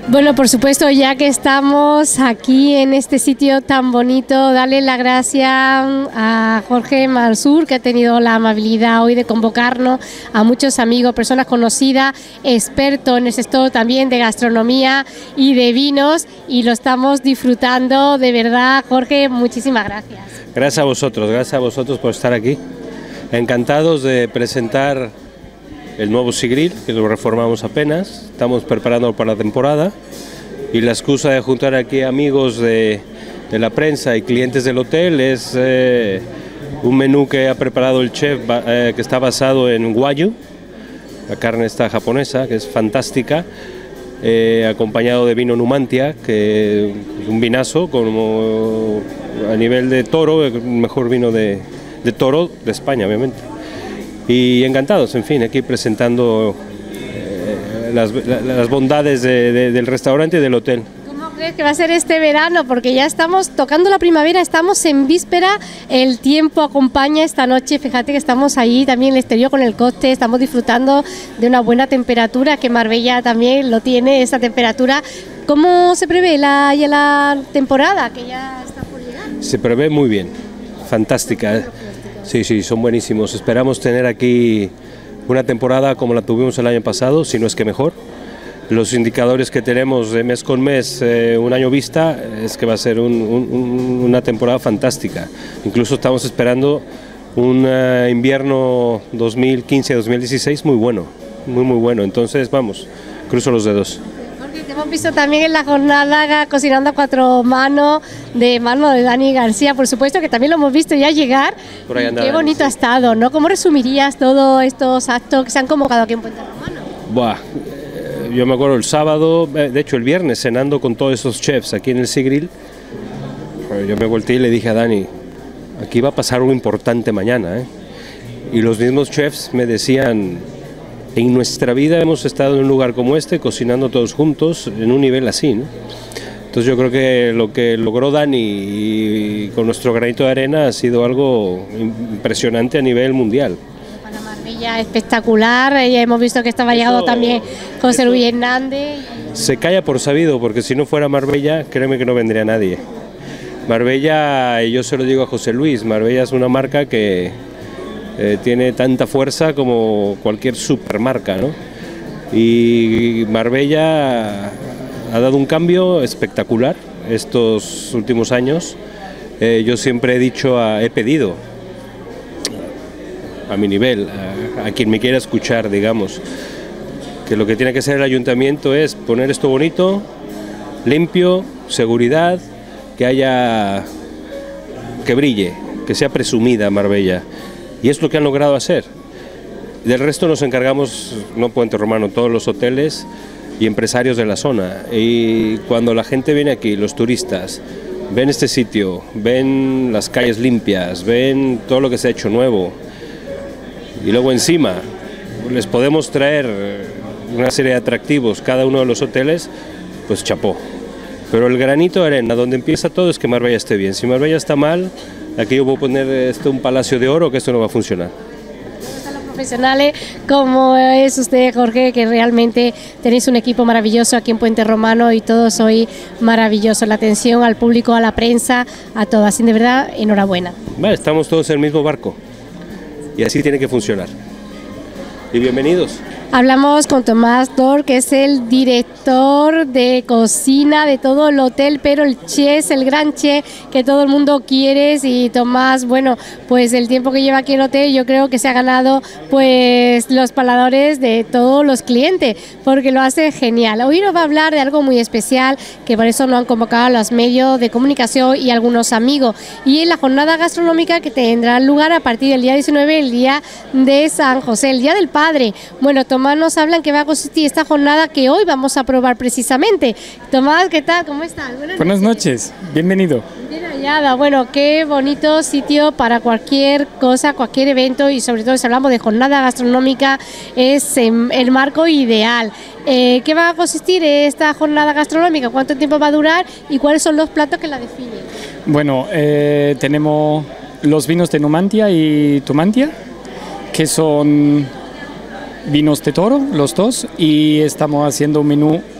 Bueno, por supuesto, ya que estamos aquí en este sitio tan bonito, darle las gracias a Jorge Mansur, que ha tenido la amabilidad hoy de convocarnos a muchos amigos, personas conocidas, expertos en el sector también de gastronomía y de vinos, y lo estamos disfrutando de verdad. Jorge, muchísimas gracias. Gracias a vosotros por estar aquí. Encantados de presentar el nuevo Sigril, que lo reformamos apenas, estamos preparándolo para la temporada, y la excusa de juntar aquí amigos de la prensa y clientes del hotel es un menú que ha preparado el chef que está basado en Wagyu, la carne esta japonesa, que es fantástica, acompañado de vino Numantia, que es un vinazo como a nivel de toro, el mejor vino de toro de España, obviamente. Y encantados, en fin, aquí presentando las bondades del restaurante y del hotel. ¿Cómo crees que va a ser este verano? Porque ya estamos tocando la primavera, estamos en víspera, el tiempo acompaña esta noche, fíjate que estamos ahí también en el exterior con el coste, estamos disfrutando de una buena temperatura, que Marbella también lo tiene, esa temperatura. ¿Cómo se prevé la temporada que ya está por llegar? Se prevé muy bien, fantástica. Sí, son buenísimos. Esperamos tener aquí una temporada como la tuvimos el año pasado, si no es que mejor. Los indicadores que tenemos de mes con mes, un año vista, es que va a ser una temporada fantástica. Incluso estamos esperando un invierno 2015-2016 muy bueno, muy bueno. Entonces, vamos, cruzo los dedos. Hemos visto también en la jornada cocinando a cuatro manos de Dani García, por supuesto, que también lo hemos visto ya llegar. Por ahí andaba, qué bonito ha estado, ¿no? ¿Cómo resumirías todos estos actos que se han convocado aquí en Puente Romano? Buah, yo me acuerdo el sábado, de hecho el viernes, cenando con todos esos chefs aquí en el Sigril, yo me volteé y le dije a Dani, aquí va a pasar algo importante mañana, ¿eh? Y los mismos chefs me decían, en nuestra vida hemos estado en un lugar como este, cocinando todos juntos, en un nivel así, ¿no? Entonces yo creo que lo que logró Dani y con nuestro granito de arena ha sido algo impresionante a nivel mundial. Para Marbella espectacular, ya hemos visto que estaba llegado también José Luis Hernández. Se calla por sabido, porque si no fuera Marbella, créeme que no vendría nadie. Marbella, y yo se lo digo a José Luis, Marbella es una marca que tiene tanta fuerza como cualquier supermarca, ¿no? Y Marbella ha dado un cambio espectacular estos últimos años. Yo siempre he pedido a mi nivel, a quien me quiera escuchar, digamos, que lo que tiene que hacer el ayuntamiento es poner esto bonito, limpio, seguridad, que brille, que sea presumida Marbella. Y es lo que han logrado hacer. Del resto nos encargamos, no Puente Romano, todos los hoteles y empresarios de la zona. Y cuando la gente viene aquí, los turistas, ven este sitio, ven las calles limpias, ven todo lo que se ha hecho nuevo, y luego encima les podemos traer una serie de atractivos cada uno de los hoteles, pues chapó. Pero el granito de arena, donde empieza todo, es que Marbella esté bien. Si Marbella está mal, aquí yo voy a poner un palacio de oro, que esto no va a funcionar. Los profesionales como es usted, Jorge, que realmente tenéis un equipo maravilloso aquí en Puente Romano y todo soy maravilloso. La atención al público, a la prensa, a todos. Así de verdad, enhorabuena. Vale, estamos todos en el mismo barco y así tiene que funcionar. Y bienvenidos. Hablamos con Tomás Dor, que es el director de cocina de todo el hotel, pero el chef, el gran chef que todo el mundo quiere. Y Tomás, bueno, pues el tiempo que lleva aquí en el hotel yo creo que se ha ganado pues los paladares de todos los clientes, porque lo hace genial. Hoy nos va a hablar de algo muy especial, que por eso nos han convocado a los medios de comunicación y algunos amigos, y es la jornada gastronómica que tendrá lugar a partir del día 19, el día de San José, el Día del Padre. Bueno, Tomás nos hablan que va a consistir esta jornada que hoy vamos a probar precisamente. Tomás, ¿qué tal? ¿Cómo estás? Buenas noches, bienvenido. Bien hallada. Bueno, qué bonito sitio para cualquier cosa, cualquier evento, y sobre todo si hablamos de jornada gastronómica es el marco ideal. ¿Qué va a consistir esta jornada gastronómica? ¿Cuánto tiempo va a durar? ¿Y cuáles son los platos que la definen? Bueno, tenemos los vinos de Numantia y Tumantia, que son vinos de toro, los dos, y estamos haciendo un menú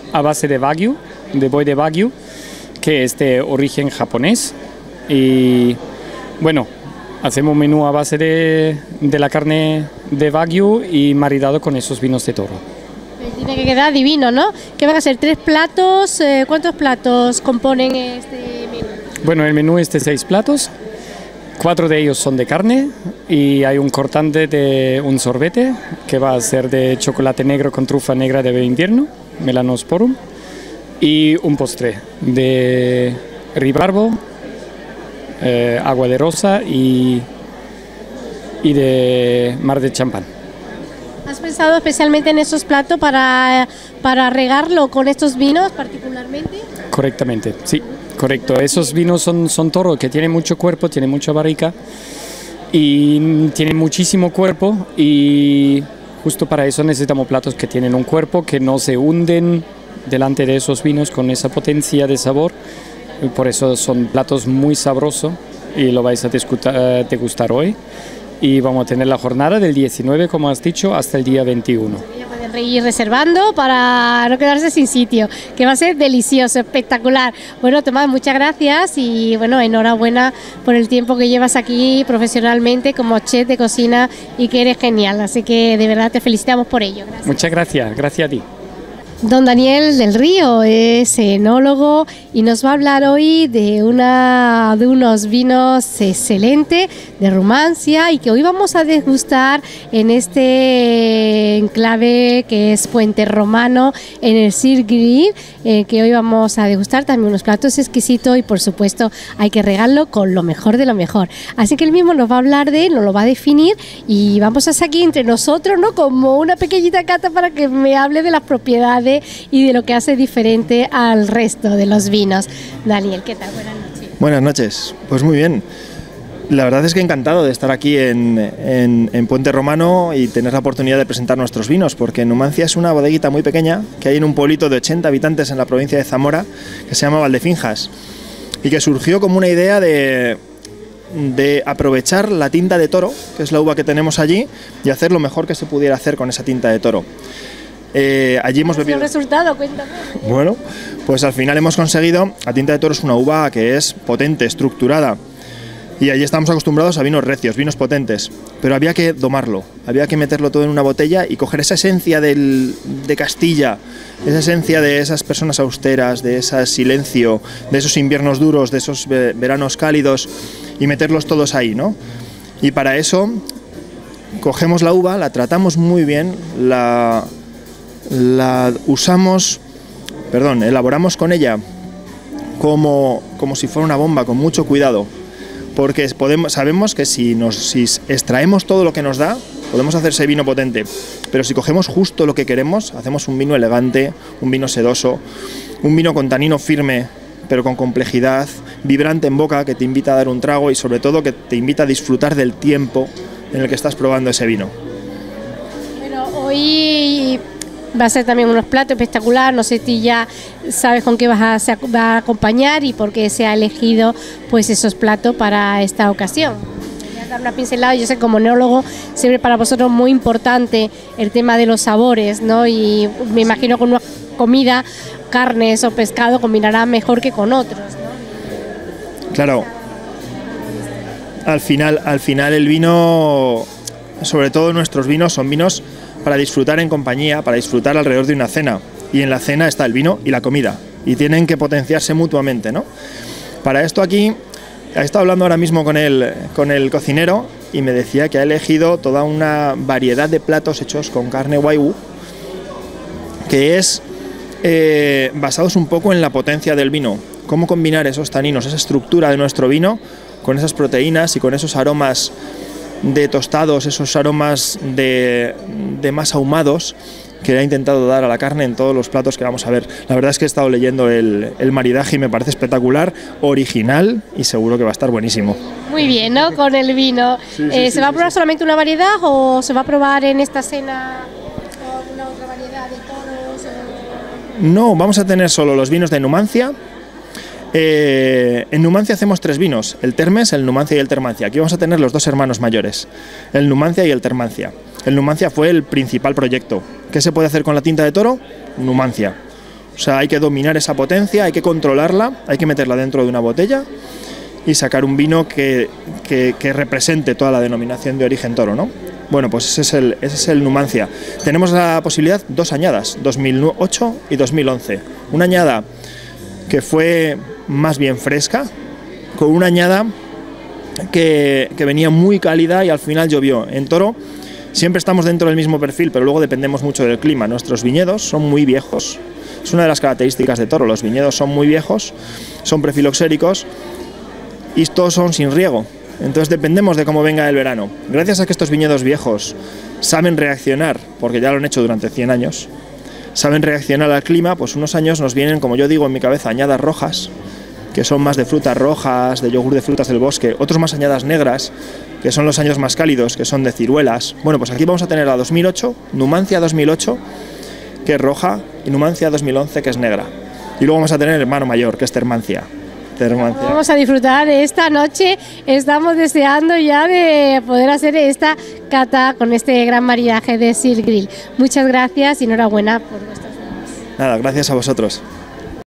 a base de Wagyu, de buey de Wagyu, que es de origen japonés. Y bueno, hacemos un menú a base de la carne de Wagyu y maridado con esos vinos de toro. Tiene que quedar divino, ¿no? ¿Qué van a ser? ¿3 platos? ¿Cuántos platos componen este menú? Bueno, el menú es de 6 platos. 4 de ellos son de carne y hay un cortante de un sorbete que va a ser de chocolate negro con trufa negra de invierno, Melanosporum, y un postre de ribarbo, agua de rosa y de mar de champán. ¿Has pensado especialmente en esos platos para regarlo con estos vinos particularmente? Correctamente, sí. Correcto, esos vinos son toro, que tienen mucho cuerpo, tienen mucha barrica y tienen muchísimo cuerpo, y justo para eso necesitamos platos que tienen un cuerpo, que no se hunden delante de esos vinos con esa potencia de sabor. Por eso son platos muy sabrosos y lo vais a degustar hoy. Y vamos a tener la jornada del 19, como has dicho, hasta el día 21. Ya pueden ir reservando para no quedarse sin sitio, que va a ser delicioso, espectacular. Bueno, Tomás, muchas gracias y bueno, enhorabuena por el tiempo que llevas aquí profesionalmente como chef de cocina y que eres genial. Así que de verdad te felicitamos por ello. Gracias. Muchas gracias, gracias a ti. Don Daniel del Río es enólogo y nos va a hablar hoy de unos vinos excelentes de Rumancia y que hoy vamos a degustar en este enclave que es Puente Romano en el Sir Grill, que hoy vamos a degustar también unos platos exquisitos y por supuesto hay que regarlo con lo mejor de lo mejor. Así que él mismo nos va a hablar de él, nos lo va a definir y vamos a estar aquí entre nosotros, ¿no? Como una pequeñita cata para que me hable de las propiedades y de lo que hace diferente al resto de los vinos. Daniel, ¿qué tal? Buenas noches. Buenas noches, pues muy bien. La verdad es que encantado de estar aquí en Puente Romano y tener la oportunidad de presentar nuestros vinos, porque Numancia es una bodeguita muy pequeña que hay en un pueblito de 80 habitantes en la provincia de Zamora, que se llama Valdefinjas, y que surgió como una idea de aprovechar la tinta de toro, que es la uva que tenemos allí, y hacer lo mejor que se pudiera hacer con esa tinta de toro. Allí hemos bebido. ¿El resultado? Cuéntame. Bueno, pues al final hemos conseguido. La tinta de toro es una uva que es potente, estructurada. Y allí estamos acostumbrados a vinos recios, vinos potentes. Pero había que domarlo, había que meterlo todo en una botella y coger esa esencia de Castilla, esa esencia de esas personas austeras, de ese silencio, de esos inviernos duros, de esos veranos cálidos y meterlos todos ahí, ¿no? Y para eso cogemos la uva, la tratamos muy bien, elaboramos con ella como si fuera una bomba, con mucho cuidado, porque sabemos que si extraemos todo lo que nos da, podemos hacer ese vino potente, pero si cogemos justo lo que queremos, hacemos un vino elegante, un vino sedoso, un vino con tanino firme, pero con complejidad, vibrante en boca, que te invita a dar un trago y sobre todo que te invita a disfrutar del tiempo en el que estás probando ese vino. Bueno, hoy va a ser también unos platos espectacular, no sé si ya sabes con qué va a acompañar y por qué se ha elegido pues esos platos para esta ocasión. Voy a dar una pincelada, yo sé como enólogo siempre para vosotros muy importante el tema de los sabores, ¿no? Y me imagino con una comida, carnes o pescado combinará mejor que con otros, ¿no? Claro, al final el vino, sobre todo nuestros vinos, son vinos para disfrutar en compañía, para disfrutar alrededor de una cena. Y en la cena está el vino y la comida. Y tienen que potenciarse mutuamente, ¿no? Para esto aquí, he estado hablando ahora mismo con el cocinero y me decía que ha elegido toda una variedad de platos hechos con carne Wagyu, que es basados un poco en la potencia del vino. Cómo combinar esos taninos, esa estructura de nuestro vino, con esas proteínas y con esos aromas de tostados, esos aromas de más ahumados que le ha intentado dar a la carne en todos los platos que vamos a ver. La verdad es que he estado leyendo el maridaje y me parece espectacular, original y seguro que va a estar buenísimo. Muy bien, ¿no? Con el vino. ¿Se va a probar solamente una variedad o se va a probar en esta cena alguna otra variedad de toros? No, vamos a tener solo los vinos de Numancia. En Numancia hacemos 3 vinos, el Termes, el Numancia y el Termancia. Aquí vamos a tener los 2 hermanos mayores, el Numancia y el Termancia. El Numancia fue el principal proyecto. ¿Qué se puede hacer con la tinta de toro? Numancia. O sea, hay que dominar esa potencia, hay que controlarla, hay que meterla dentro de una botella y sacar un vino que represente toda la denominación de origen toro, ¿no? Bueno, pues ese es el Numancia. Tenemos la posibilidad 2 añadas, 2008 y 2011. Una añada que fue más bien fresca, con una añada que venía muy cálida y al final llovió. En toro siempre estamos dentro del mismo perfil, pero luego dependemos mucho del clima. Nuestros viñedos son muy viejos. Es una de las características de toro. Los viñedos son muy viejos, son prefiloxéricos y todos son sin riego. Entonces dependemos de cómo venga el verano. Gracias a que estos viñedos viejos saben reaccionar, porque ya lo han hecho durante 100 años, saben reaccionar al clima, pues unos años nos vienen, como yo digo en mi cabeza, añadas rojas, que son más de frutas rojas, de yogur de frutas del bosque, otros más añadas negras, que son los años más cálidos, que son de ciruelas. Bueno, pues aquí vamos a tener la 2008, Numancia 2008, que es roja, y Numancia 2011, que es negra. Y luego vamos a tener el hermano mayor, que es Termancia. Vamos a disfrutar de esta noche, estamos deseando ya de poder hacer esta cata con este gran maridaje de Sir Grill. Muchas gracias y enhorabuena por vuestras vinos. Nada, gracias a vosotros.